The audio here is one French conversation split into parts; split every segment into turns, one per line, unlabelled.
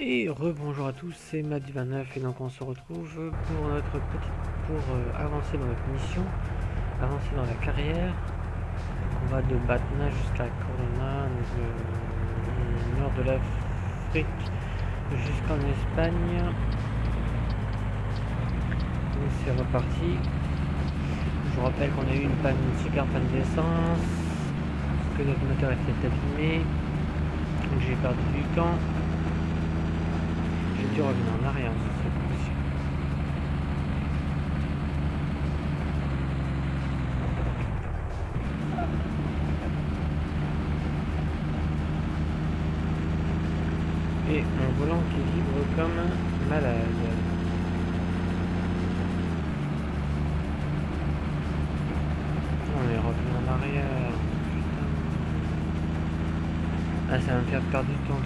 Et rebonjour à tous, c'est Matt29 et donc on se retrouve pour avancer dans notre mission, avancer dans la carrière. On va de Batna jusqu'à Corona, le nord de l'Afrique, jusqu'en Espagne. Et c'est reparti. Je vous rappelle qu'on a eu une super panne d'essence, que notre moteur était abîmé, donc j'ai perdu du temps. J'ai dû revenir en arrière sur cette position. Et mon volant qui vibre comme malade. On est revenu en arrière. Putain. Ah, ça va me faire perdre du temps tout ça.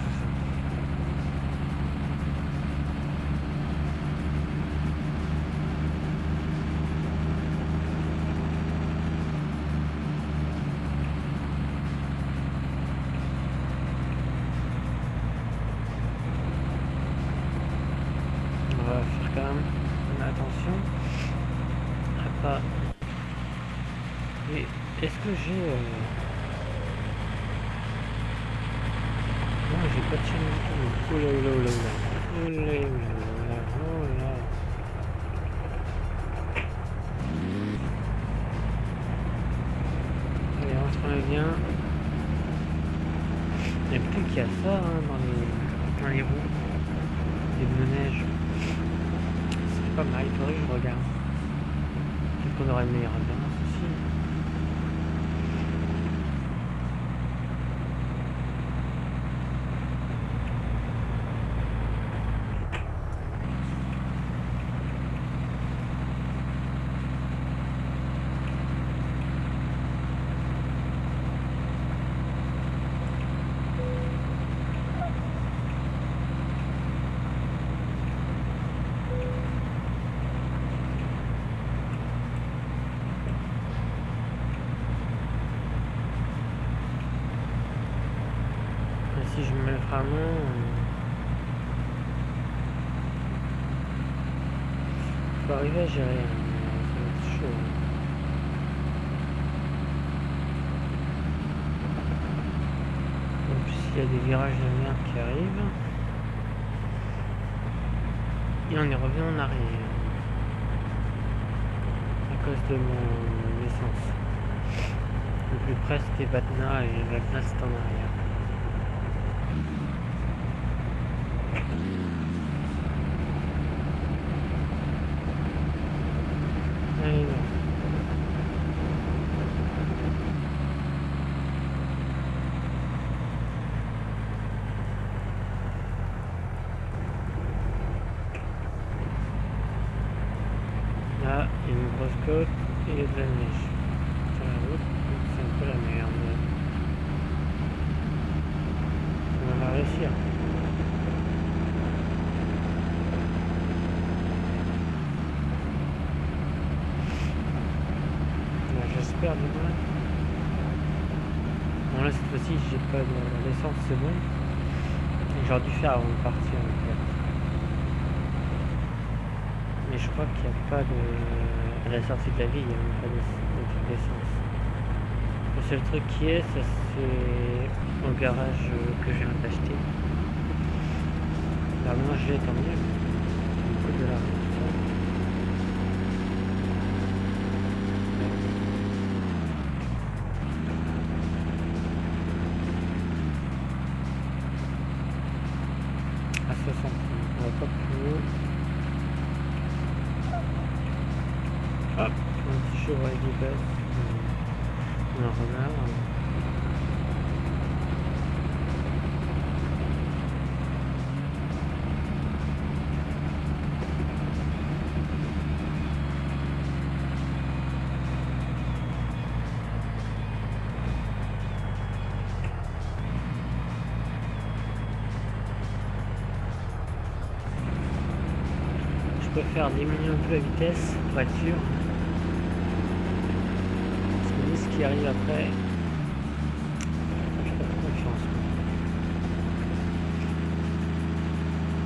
On va faire quand même attention à pas. Et est-ce que j'ai non, j'ai pas de chaîne du tout. Oh là là là là. Oh là là là là. Oh là. Allez, on se remet bien. Il y a peut-être qu'il y a ça hein, dans les roues. Des pneus neige. C'est pas mal, il faudrait que je regarde. Peut-être qu'on aura une meilleure ambiance aussi. Si je me mets vraiment faut arriver à gérer, ça va être chaud. En plus il y a des virages de merde qui arrivent. Et on est revenu en arrière. À cause de mon essence. Le plus près c'était Batna et Batna c'est en arrière. Allez, non. Là, il y a une grosse côte et il y a de la neige. Sur la route, c'est un peu la merde. On va réussir. J'espère du moins. Bon là cette fois-ci j'ai pas d'essence, c'est bon. J'aurais dû faire avant de partir en fait. Mais je crois qu'il n'y a pas de. À la sortie de la ville, il n'y a même pas d'essence. Le seul truc qui est, ça c'est au garage que je viens d'acheter. Là moi j'ai tant mieux. Beaucoup de la route. À 60, on va pas plus haut. Hop, un petit chevreuil du bête. Un renard. Je préfère diminuer un peu la vitesse pour être sûr. Parce que ce qui arrive après, je fais pas confiance.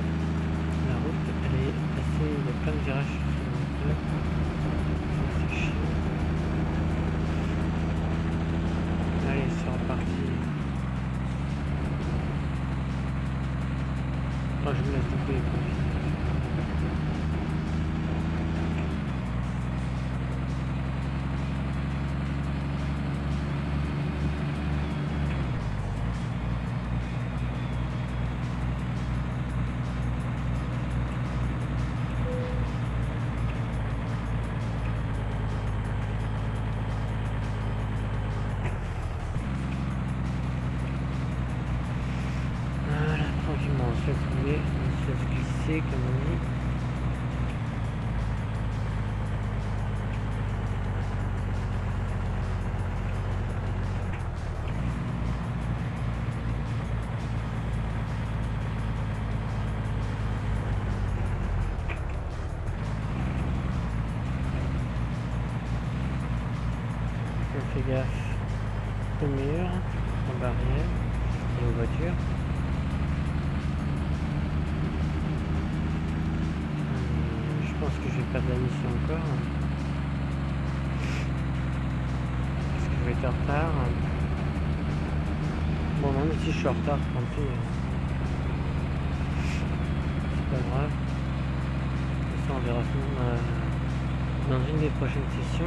Oh, je me laisse doubler. Voilà, tranquillement, on se laisse rouler, on se laisse glisser comme on dit. On fait gaffe au mur, aux barrières et aux voitures. Je pense que je vais perdre la mission encore. Parce que je vais être en retard. Bon, même si je suis en retard, tant pis. C'est pas grave. Ça, on verra dans une des prochaines sessions.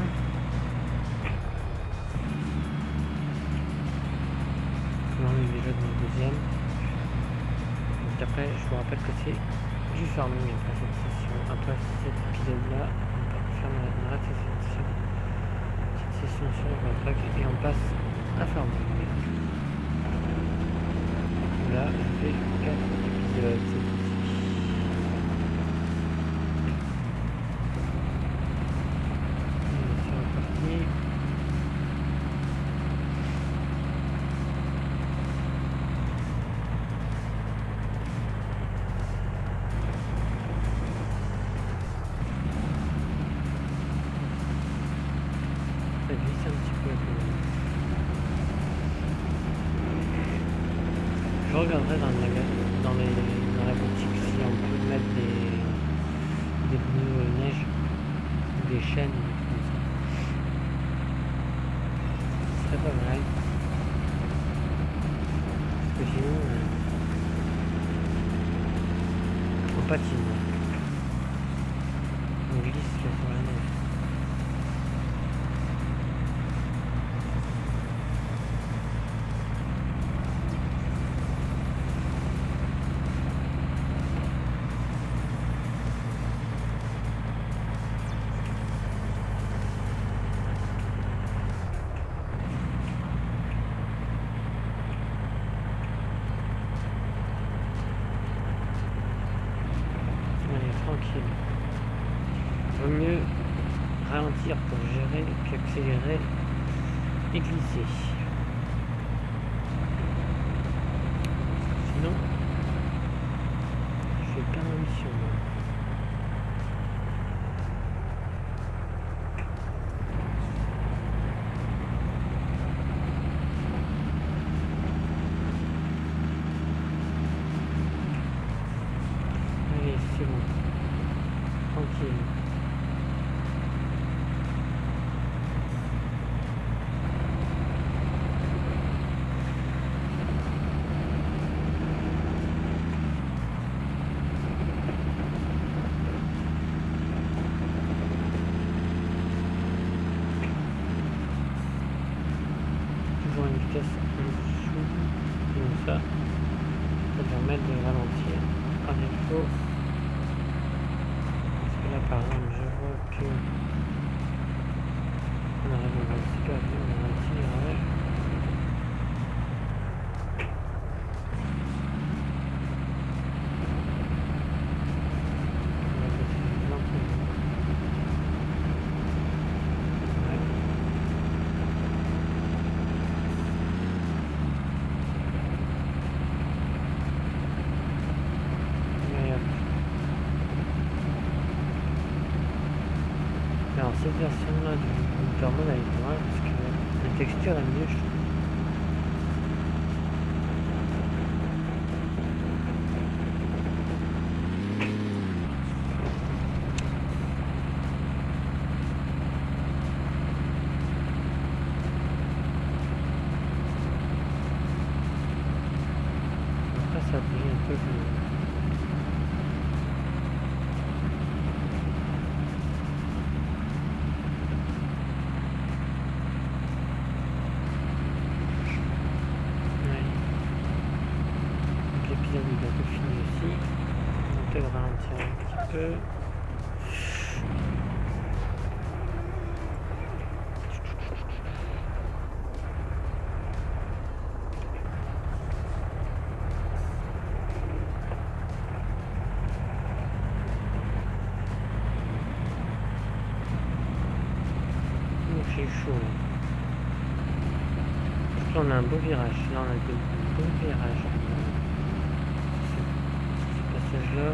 Là, on est déjà dans le deuxième. Donc après, je vous rappelle que c'est du farming après cette session. Après cet épisode-là, on arrête cette session sur le World et on passe à farming. Là, je fais 4 épisodes cette fois-ci. C'est reparti. Ça glisse un petit peu. Je regarderai dans la boutique si on peut mettre des pneus neige ou des chaînes comme ça. Ce serait pas mal. Parce que sinon on patine. On glisse là sur la neige. Tranquille. Vaut mieux ralentir pour gérer qu'accélérer et glisser. Sinon, je fais plein de missions. Allez, c'est bon. Tranquille. Toujours une vitesse en dessous, comme ça permet de ralentir par défaut. Là par exemple je vois que on arrive à 26 on a un petit virage. On va passer lentement. Alors cette version là du Motormode elle est pas mal parce que la texture est mieux je trouve. Après ça bouge un peu plus. fini aussi. On va peut-être ralentir un petit peu. J'ai chaud là. Parce que là on a un beau virage. Là on a de beaux virages. Ce passage là.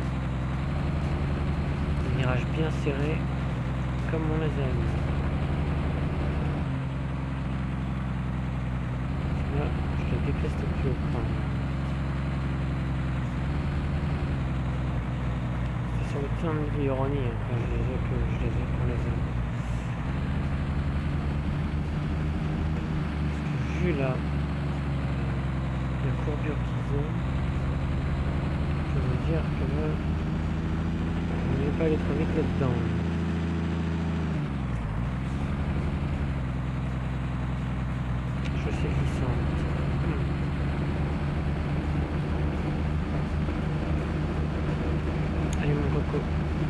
Un virage bien serré. Comme on les aime. Là je le déteste plus au point. C'est sur le terme de l'ironie quand je les ai qu'on les aime. Vu la courbure qu'ils ont, je veux dire que là, on n'est pas aller trop vite là-dedans. Chaussée glissante. Allez mon coco.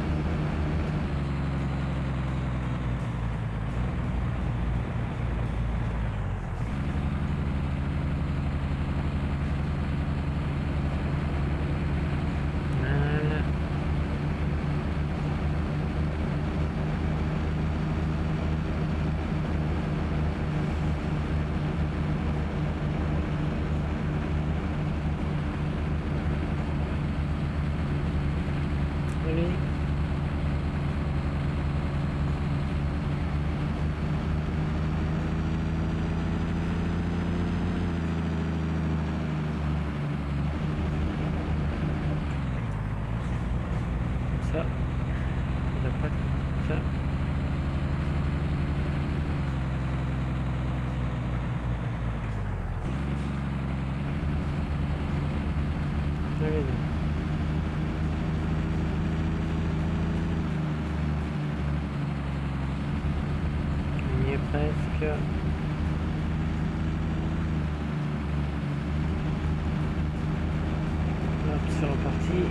Ça, il n'a pas ça. Allez, on y est presque. Hop, c'est reparti.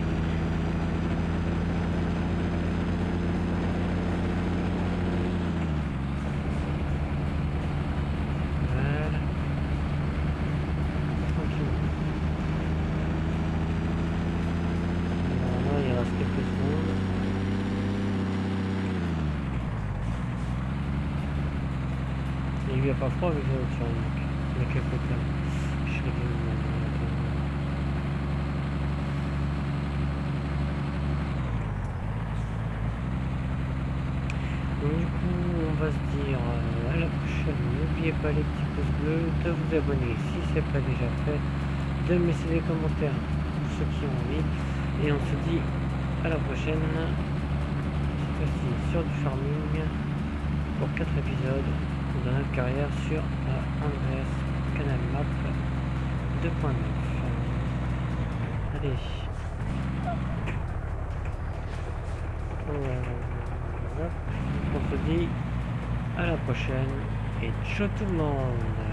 Il n'y a pas froid avec les autres sur le capoteur. Je sais donc du coup on va se dire à la prochaine. N'oubliez pas les petits pouces bleus, de vous abonner si ce n'est pas déjà fait, de me laisser des commentaires pour ceux qui ont envie. Et on se dit à la prochaine, cette fois-ci sur du farming pour 4 épisodes dans notre carrière sur la Andreas Canal Map 2.9. Allez. On se dit à la prochaine et ciao tout le monde.